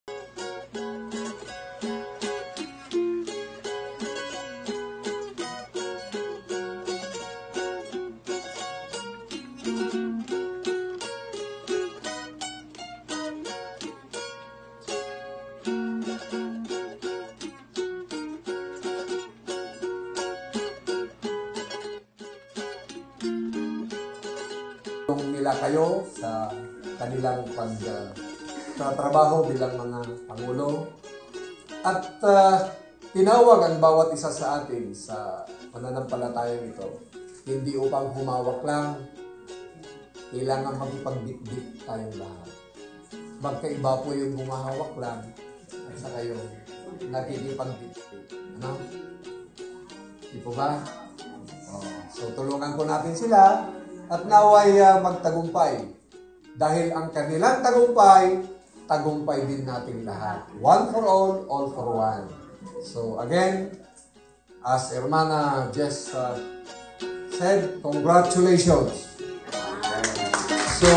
Nila kayo sa kanilang pagtatrabaho bilang mga Pangulo at tinawag ang bawat isa sa atin sa pananampalatayang ito hindi upang humawak lang, kailangan magipagdikdik tayong lahat. Magkaiba po yung humahawak lang at saka yung nakikipagdikdik. Ano? Di po ba? So tulungan po natin sila at naway magtagumpay. Dahil ang kanilang tagumpay, tagumpay din natin lahat. One for all for one. So again, as Hermana Jess said, congratulations. So,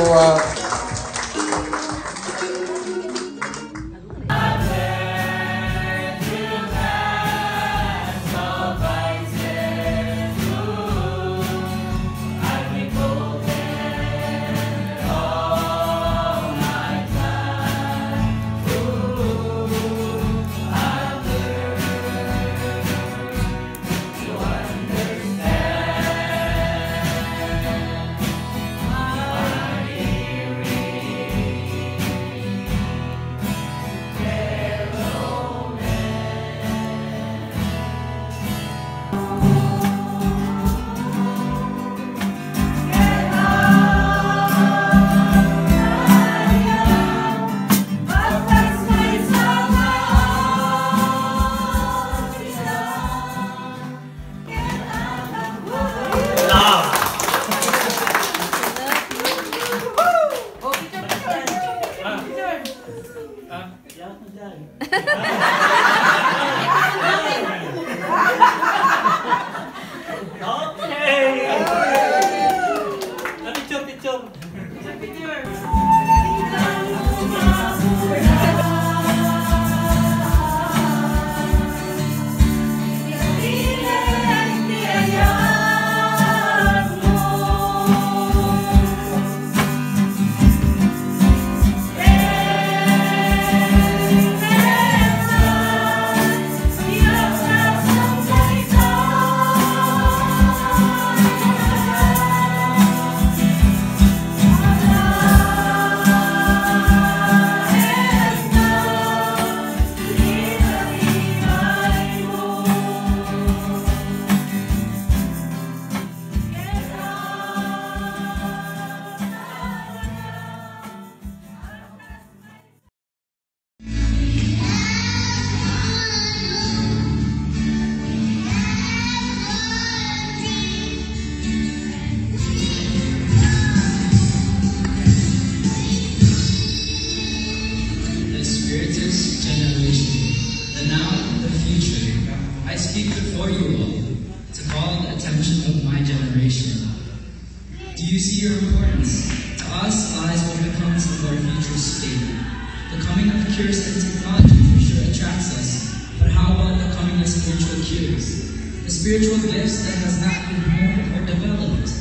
Do you see your importance? To us, eyes will become of our future state. The coming of cures and technology for sure attracts us, but how about the coming of spiritual cures? The spiritual gifts that has not been honed or developed.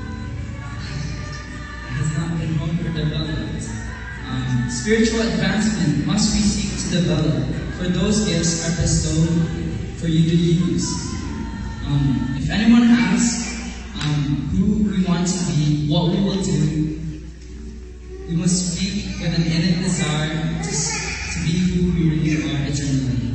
Spiritual advancement must we seek to develop, for those gifts are bestowed for you to use. If anyone asks who we want to be, what we will do, we must speak with an innate desire to be who we really are eternally.